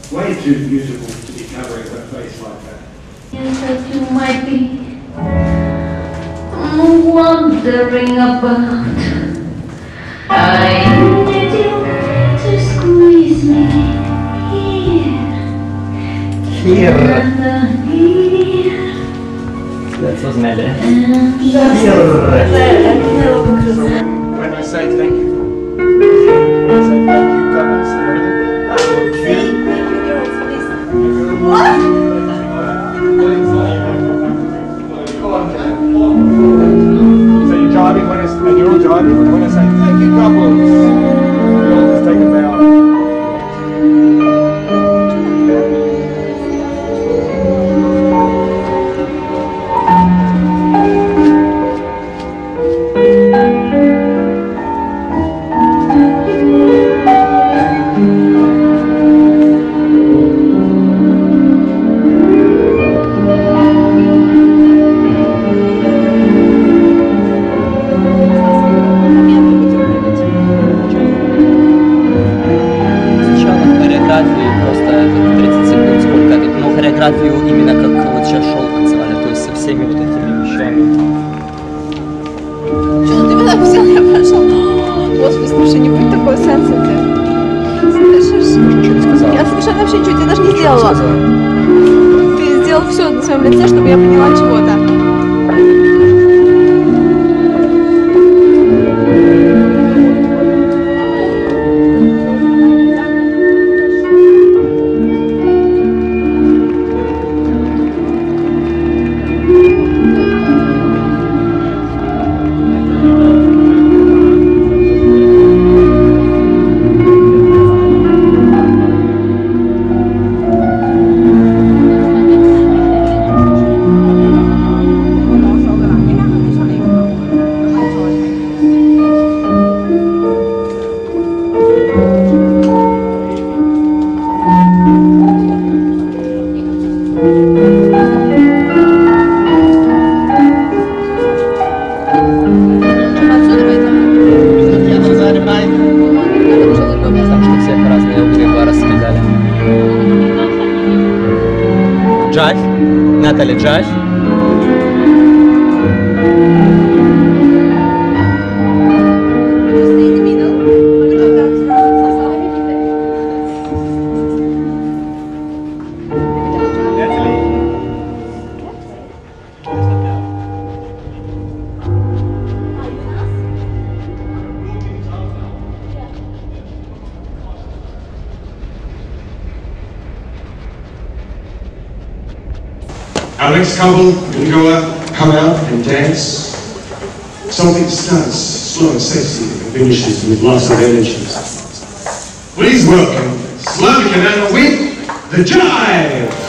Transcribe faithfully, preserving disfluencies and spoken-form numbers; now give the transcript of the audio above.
way too beautiful to be covering her face like that. Yes, that you might be wondering about. I needed you to squeeze me here. Here. And here. That's so smelly. And Here. When I say thank you, I say thank you, governors and everything. What? So you're driving when it's, and you're all driving when I say thank you, couples. You all just take a bow. Именно как вот сейчас шоу танцевали, то есть со всеми вот этими вещами. Что, ты меня так взял, я пошел. Господи, слушай, не будь такой сенситив. Слышишь? Ничего не сказала. Я совершенно вообще ничего тебе даже не сделала. Ты сделал все на своем лице, чтобы я поняла чего-то. Jive? Natalie, jive? Our next couple will go out, come out and dance. Something starts slow and sexy and finishes with lots of energy. Please welcome Slavik and Anna with The Jive!